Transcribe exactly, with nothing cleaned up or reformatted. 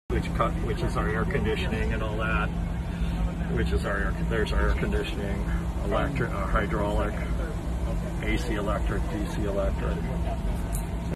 which cut, which is our air conditioning and all that, which is our, there's our air conditioning, electric, uh, hydraulic, A C electric, D C electric.